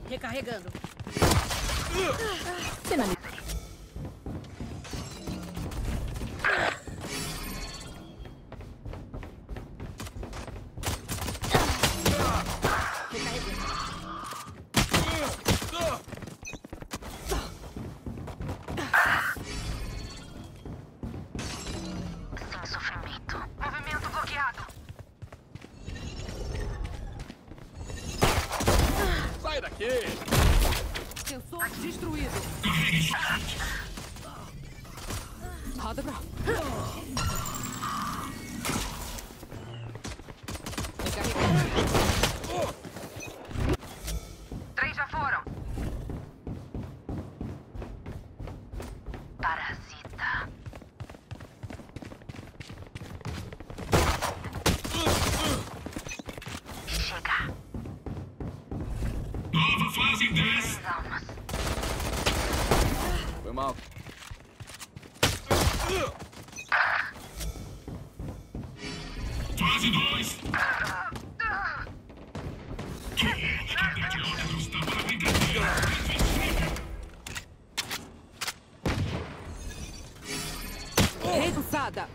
Recarregando. Finalizei. Sai daqui! Sensor destruído. Roda pra... Recarregando. 3 já foram. Parasita. Chega. Nova fase 10. Almas. Foi mal. Fase 2. Não está para brincadeira. Reduçada.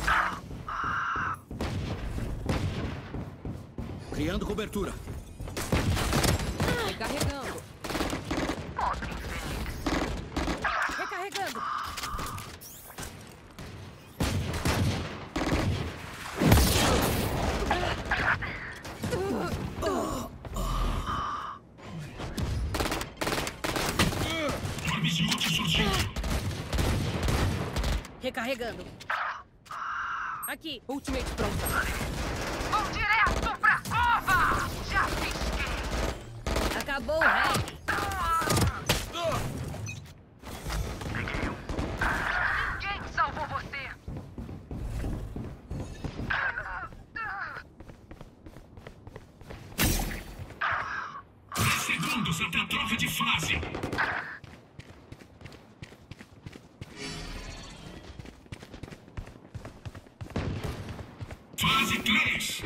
Criando cobertura. Recarregando. Pobre infeliz. Recarregando. Armes de ult surgindo. Recarregando. Aqui. Ultimate pronta. Vou direto pra cova! Já pisquei. Acabou o reggae. Peguei um. Ninguém salvou você. Segundos até a troca de fase. Fase 3.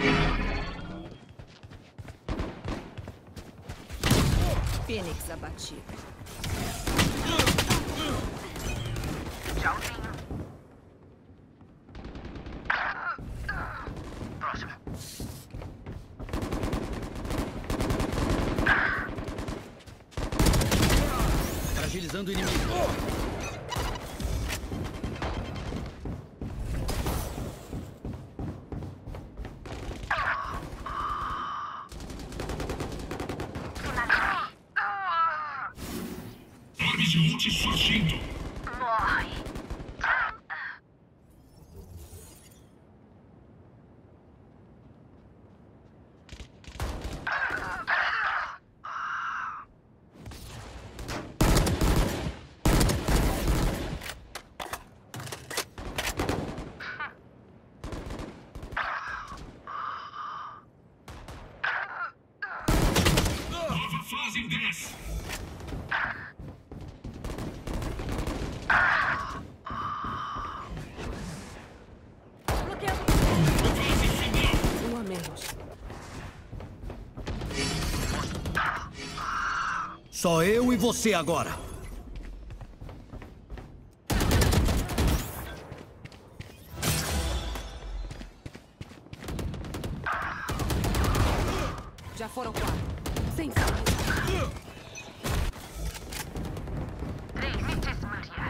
Fênix abatido. Tchauzinho. Próximo. Fragilizando o inimigo. Armes de ult surgindo. Morre. Nova fase 10. Bloqueando. Fase final. Um a menos. Só eu e você agora. Já foram 4. Sem saída. Trimites, Maria.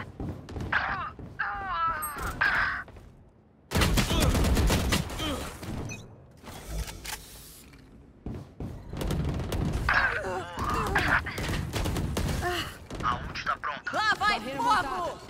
Aonde está pronta? Lá vai, Barreira fogo!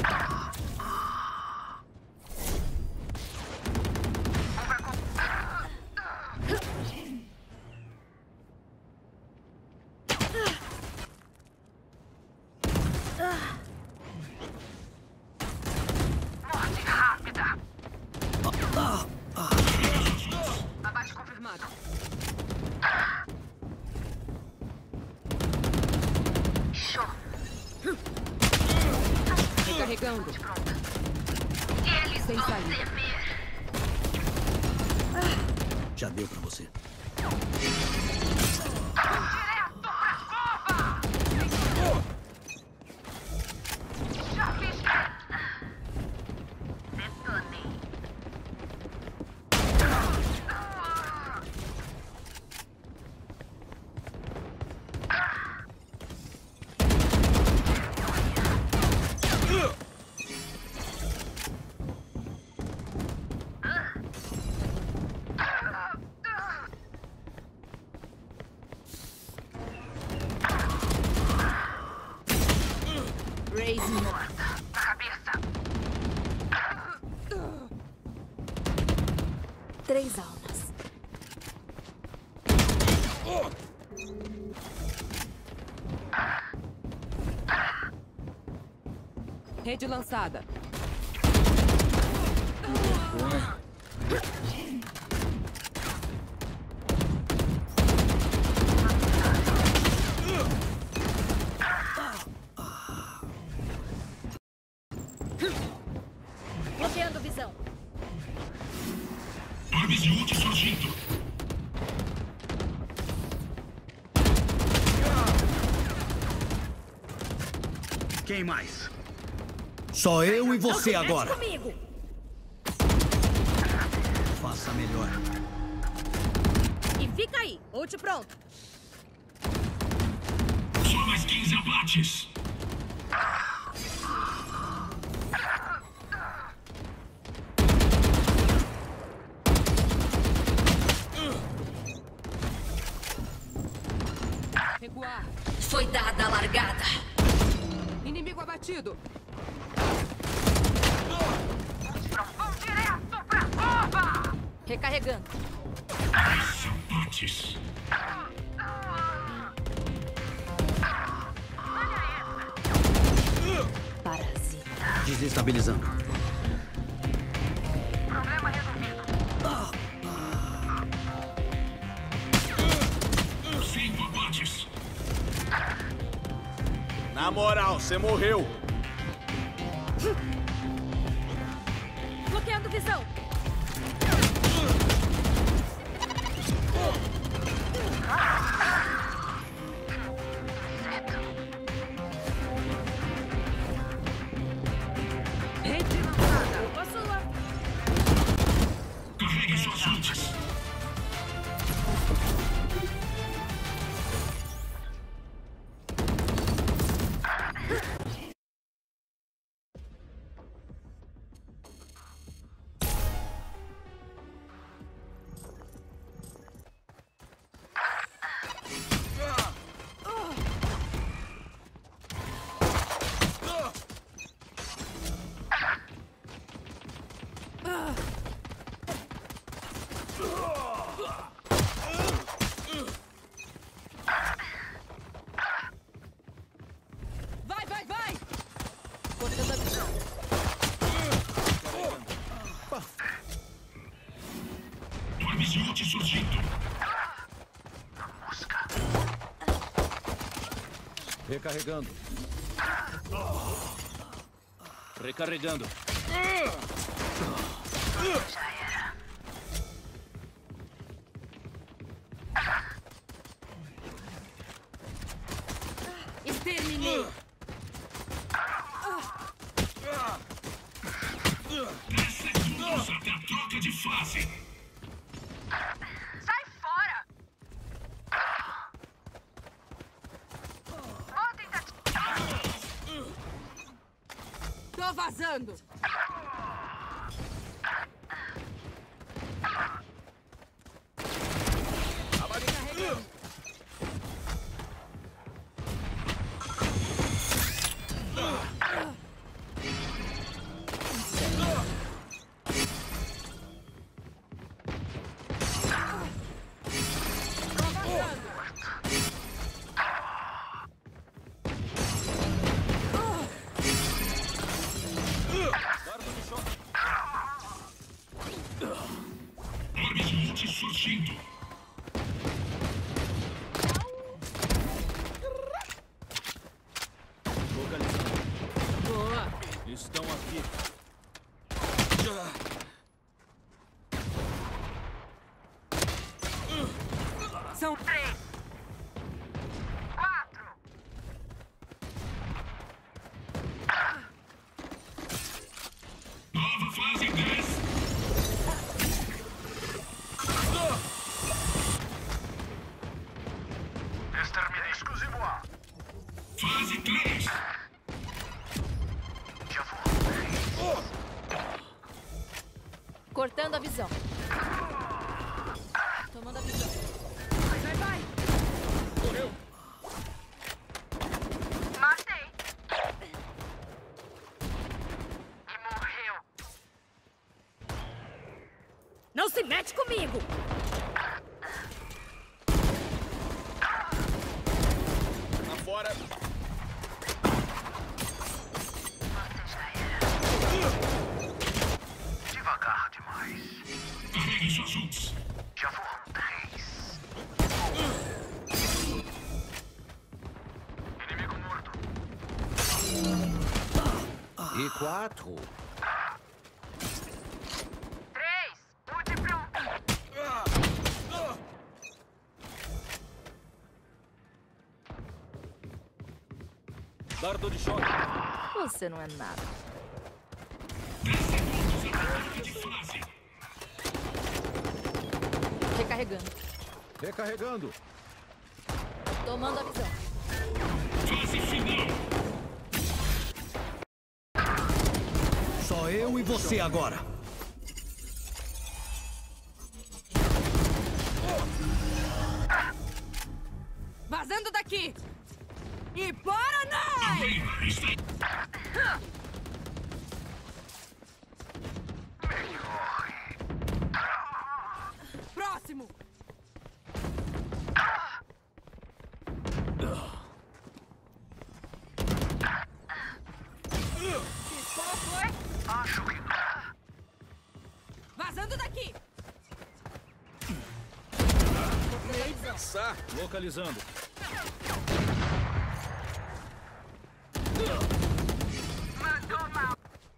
Morte rápida. Abate confirmado. Show. Recarregando. Pronta. Eles Sem vão saída. temer. Já deu pra você. Direto pra cova! Raze morta. Na cabeça. 3 almas. Rede lançada. Bloqueando visão. Armas de ult surgindo. Quem mais? Só eu e você Não se mete agora. comigo. Faça melhor. E fica aí. Ult pronto. Só mais 15 abates. Recuar. Foi dada a largada. Inimigo abatido. Vão direto pra cova! Recarregando. Abates. Parasita. Desestabilizando. Problema resolvido. 5 abates. Na moral, você morreu. Bloqueando visão. Rede lançada. Culpa sua. Carregue suas ults. Vai, vai, vai! Cortando a visão. Armas de ult surgindo. Recarregando. Recarregando. Exterminei. 10 segundos até a troca de fase. Sai fora! Boa tentativa. Tô vazando. Armas de ult surgindo. Localizando. Boa. Estão aqui. São 3, 4. Nova fase 10. Exterminei exclusivo A. Fase 3. Já vou. cortando a visão. Tomando a visão. Vai, vai, vai. Matei. se mete comigo! Lá fora. Devagar demais. Carregue suas ults. Já foram 3. Inimigo morto. E 4. 3. Ult pronto. Dardo de choque. Você não é nada. 10 segundos até a troca de fase. Recarregando. Recarregando. Tomando a visão. Fase final. Só eu e você agora. Vazando daqui! E bora, não! Arena está... Próximo! Qual foi? Acho que não. Vazando daqui! Nem pensar. Localizando. Mandou mal.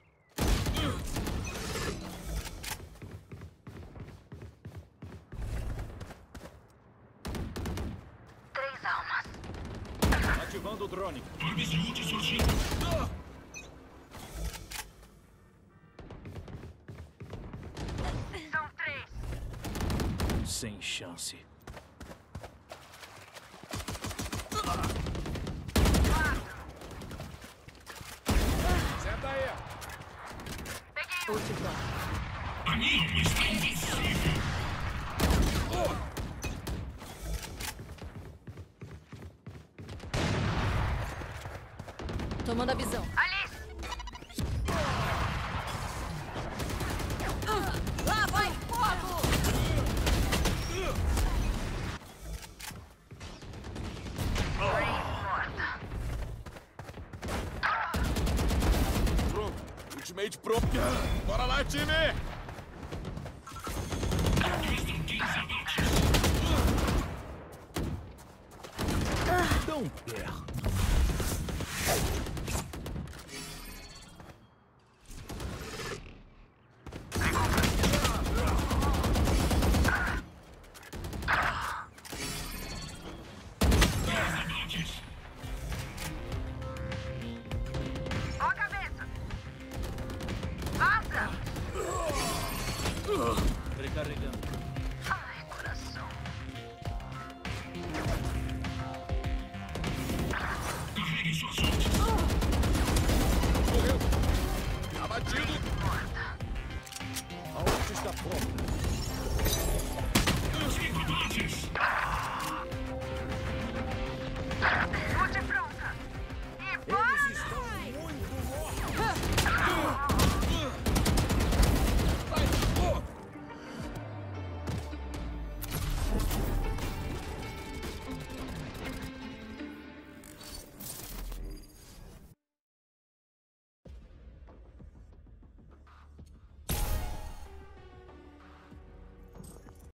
Três almas. Ativando o drone. Orbes de ult surgindo. São 3. Sem chance. Senta aí. Ult pronto. A minha alma está invencível. Tomando a visão. Alice. Lá vai fogo! Morta. Pronto. Ultimate pronto. Bora lá, time. Restam 15 abates. Tão perto.